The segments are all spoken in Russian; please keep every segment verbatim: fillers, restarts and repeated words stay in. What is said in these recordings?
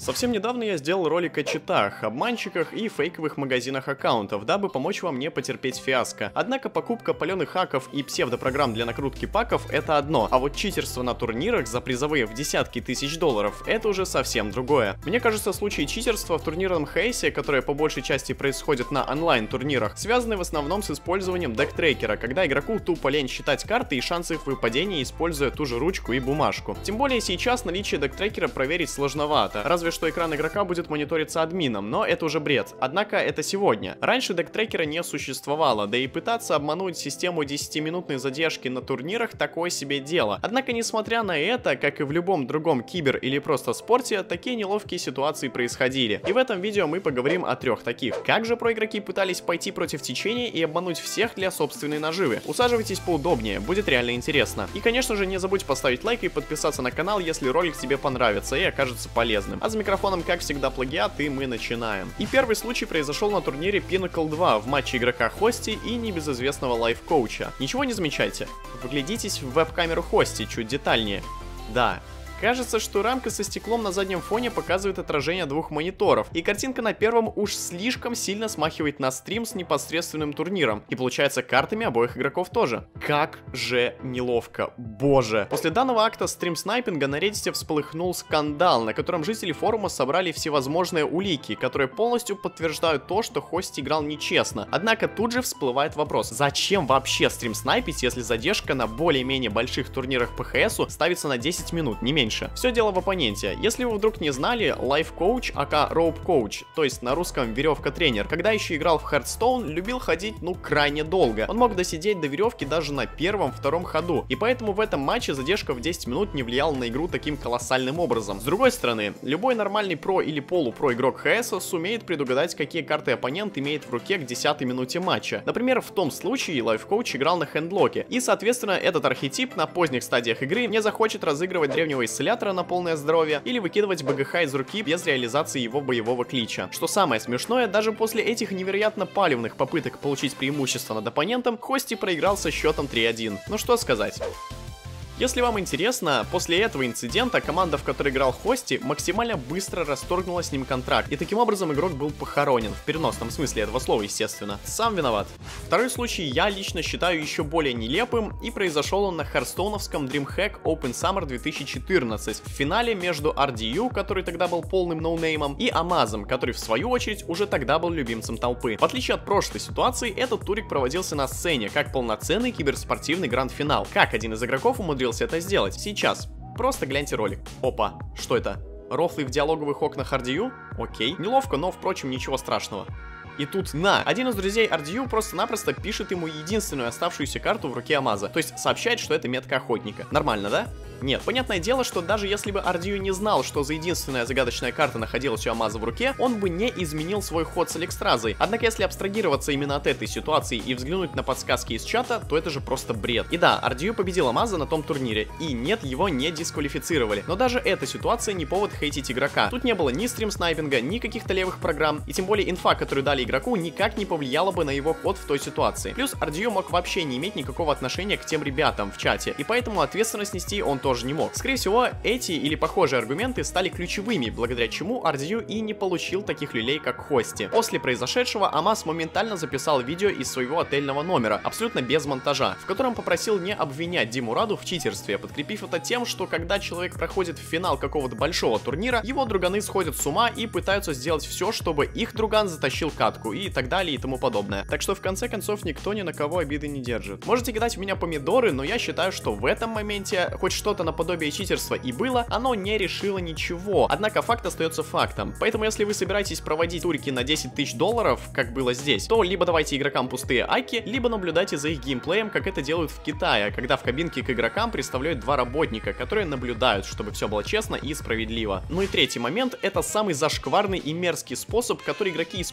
Совсем недавно я сделал ролик о читах, обманщиках и фейковых магазинах аккаунтов, дабы помочь вам не потерпеть фиаско. Однако покупка паленых хаков и псевдопрограмм для накрутки паков — это одно, а вот читерство на турнирах за призовые в десятки тысяч долларов — это уже совсем другое. Мне кажется, случаи читерства в турнирном хейсе, которые по большей части происходят на онлайн-турнирах, связаны в основном с использованием дектрекера, когда игроку тупо лень считать карты и шансы их выпадения, используя ту же ручку и бумажку. Тем более сейчас наличие дектрекера проверить сложновато, разве что экран игрока будет мониториться админом, но это уже бред. Однако это сегодня. Раньше дектрекера не существовало, да и пытаться обмануть систему десятиминутной задержки на турнирах — такое себе дело. Однако, несмотря на это, как и в любом другом кибер или просто спорте, такие неловкие ситуации происходили. И в этом видео мы поговорим о трех таких. Как же проигроки пытались пойти против течения и обмануть всех для собственной наживы? Усаживайтесь поудобнее, будет реально интересно. И, конечно же, не забудь поставить лайк и подписаться на канал, если ролик тебе понравится и окажется полезным. А за микрофоном, как всегда, плагиат, и мы начинаем. И первый случай произошел на турнире Pinnacle два в матче игрока Хости и небезызвестного лайф-коуча. Ничего не замечайте. Вглядитесь в веб-камеру Хости чуть детальнее. Да. Кажется, что рамка со стеклом на заднем фоне показывает отражение двух мониторов, и картинка на первом уж слишком сильно смахивает на стрим с непосредственным турниром, и получается картами обоих игроков тоже. Как же неловко, боже. После данного акта стрим-снайпинга на Reddit всполыхнул скандал, на котором жители форума собрали всевозможные улики, которые полностью подтверждают то, что Хости играл нечестно. Однако тут же всплывает вопрос, зачем вообще стрим-снайпить, если задержка на более-менее больших турнирах по ХСу ставится на десять минут, не меньше. Все дело в оппоненте. Если вы вдруг не знали, лайф-коуч, ака роуп-коуч, то есть на русском веревка-тренер, когда еще играл в Hearthstone, любил ходить, ну, крайне долго. Он мог досидеть до веревки даже на первом-втором ходу, и поэтому в этом матче задержка в десять минут не влияла на игру таким колоссальным образом. С другой стороны, любой нормальный про или полупро игрок ХС сумеет предугадать, какие карты оппонент имеет в руке к десятой минуте матча. Например, в том случае лайф-коуч играл на хендлоке, и, соответственно, этот архетип на поздних стадиях игры не захочет разыгрывать древнего исследователя на полное здоровье или выкидывать БГХ из руки без реализации его боевого клича. Что самое смешное, даже после этих невероятно палевных попыток получить преимущество над оппонентом, Хости проиграл со счетом три один. Ну что сказать. Если вам интересно, после этого инцидента команда, в которой играл Хости, максимально быстро расторгнула с ним контракт, и таким образом игрок был похоронен, в переносном смысле этого слова, естественно. Сам виноват. Второй случай я лично считаю еще более нелепым, и произошел он на харстоуновском DreamHack Open Summer две тысячи четырнадцать, в финале между ар ди ю, который тогда был полным ноунеймом, и Амазом, который в свою очередь уже тогда был любимцем толпы. В отличие от прошлой ситуации, этот турик проводился на сцене, как полноценный киберспортивный гранд-финал. Как один из игроков умудрился это сделать? Сейчас. Просто гляньте ролик. Опа, что это? Рофлы в диалоговых окнах ар ди ю? Окей. Неловко, но, впрочем, ничего страшного. И тут на, один из друзей ар ди ю просто-напросто пишет ему единственную оставшуюся карту в руке Амаза, то есть сообщает, что это метка охотника. Нормально, да? Нет, понятное дело, что даже если бы ар ди ю не знал, что за единственная загадочная карта находилась у Амаза в руке, он бы не изменил свой ход с Алекстразой. Однако, если абстрагироваться именно от этой ситуации и взглянуть на подсказки из чата, то это же просто бред. И да, ар ди ю победил Амаза на том турнире, и нет, его не дисквалифицировали. Но даже эта ситуация не повод хейтить игрока. Тут не было ни стрим-снайпинга, ни каких-то левых программ, и тем более инфа, которую дали игроку, никак не повлияла бы на его ход в той ситуации. Плюс ар ди ю мог вообще не иметь никакого отношения к тем ребятам в чате, и поэтому ответственность нести он тоже не мог. Скорее всего, эти или похожие аргументы стали ключевыми, благодаря чему ар ди ю и не получил таких люлей, как Хости. После произошедшего Амаз моментально записал видео из своего отельного номера, абсолютно без монтажа, в котором попросил не обвинять Диму Раду в читерстве, подкрепив это тем, что когда человек проходит в финал какого-то большого турнира, его друганы сходят с ума и пытаются сделать все, чтобы их друган затащил катку и так далее и тому подобное. Так что в конце концов никто ни на кого обиды не держит. Можете кидать в меня помидоры, но я считаю, что в этом моменте хоть что-то наподобие читерства и было, оно не решило ничего. Однако факт остается фактом. Поэтому если вы собираетесь проводить турики на десять тысяч долларов, как было здесь, то либо давайте игрокам пустые айки, либо наблюдайте за их геймплеем, как это делают в Китае, когда в кабинке к игрокам представляют два работника, которые наблюдают, чтобы все было честно и справедливо. Ну и третий момент — это самый зашкварный и мерзкий способ, который игроки используют,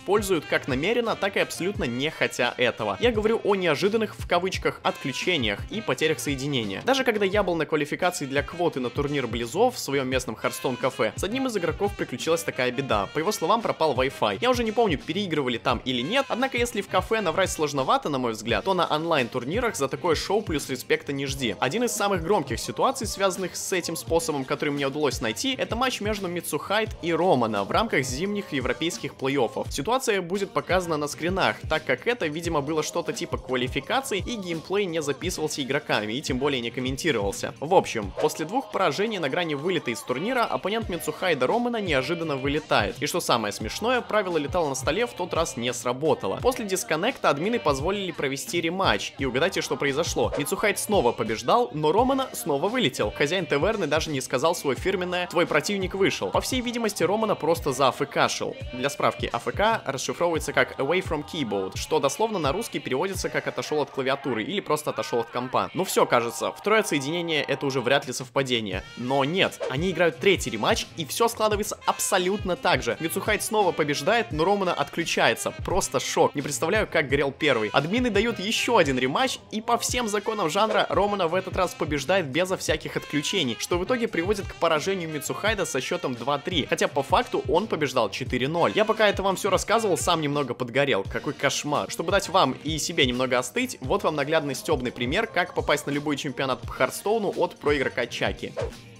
как намеренно, так и абсолютно не хотя этого. Я говорю о неожиданных, в кавычках, отключениях и потерях соединения. Даже когда я был на квалификации для квоты на турнир Близов в своем местном Hearthstone кафе, с одним из игроков приключилась такая беда. По его словам, пропал Wi-Fi. Я уже не помню, переигрывали там или нет, однако если в кафе наврать сложновато, на мой взгляд, то на онлайн-турнирах за такое шоу плюс респекта не жди. Один из самых громких ситуаций, связанных с этим способом, который мне удалось найти, это матч между Мицухайд и Романа в рамках зимних европейских плей-оффов. Ситуация будет показана на скринах, так как это, видимо, было что-то типа квалификации, и геймплей не записывался игроками, и тем более не комментировался. В общем, после двух поражений на грани вылета из турнира, оппонент Мицухайда Романа неожиданно вылетает. И что самое смешное, правило летало на столе в тот раз не сработало. После дисконнекта админы позволили провести рематч, и угадайте, что произошло. Мицухайд снова побеждал, но Романа снова вылетел. Хозяин таверны даже не сказал свое фирменное «твой противник вышел». По всей видимости, Романа просто заафэкашил. Для справки, АФК расшифровывается как away from keyboard, что дословно на русский переводится как отошел от клавиатуры или просто отошел от компа. Ну все, кажется, второе соединение это уже вряд ли совпадение. Но нет, они играют третий рематч, и все складывается абсолютно так же. Мицухайд снова побеждает, но Романа отключается. Просто шок. Не представляю, как горел первый. Админы дают еще один рематч, и по всем законам жанра Романа в этот раз побеждает безо всяких отключений, что в итоге приводит к поражению Мицухайда со счетом два-три. Хотя по факту он побеждал четыре-ноль. Я пока это вам все рассказывал, сам немного подгорел. Какой кошмар. Чтобы дать вам и себе немного остыть, вот вам наглядный стебный пример, как попасть на любой чемпионат по Hearthstone от проигрока Чаки.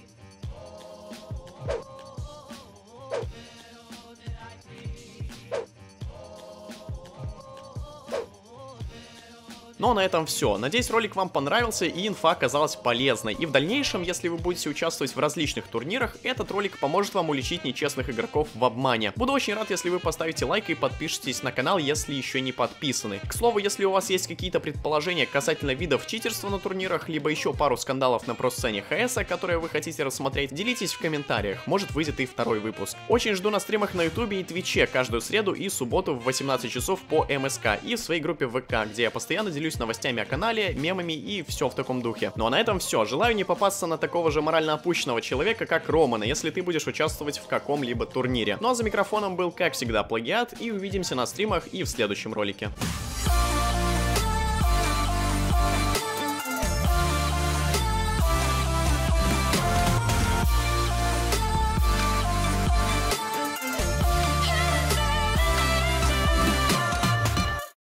Ну а на этом все. Надеюсь, ролик вам понравился и инфа оказалась полезной. И в дальнейшем, если вы будете участвовать в различных турнирах, этот ролик поможет вам уличить нечестных игроков в обмане. Буду очень рад, если вы поставите лайк и подпишитесь на канал, если еще не подписаны. К слову, если у вас есть какие-то предположения касательно видов читерства на турнирах, либо еще пару скандалов на про-сцене ХС, которые вы хотите рассмотреть, делитесь в комментариях, может выйдет и второй выпуск. Очень жду на стримах на ютубе и твиче каждую среду и субботу в восемнадцать часов по МСК и в своей группе ВК, где я постоянно делюсь новостями о канале, мемами и все в таком духе. Ну а на этом все. Желаю не попасться на такого же морально опущенного человека, как Романа, если ты будешь участвовать в каком-либо турнире. Ну а за микрофоном был, как всегда, Плагиат, и увидимся на стримах и в следующем ролике.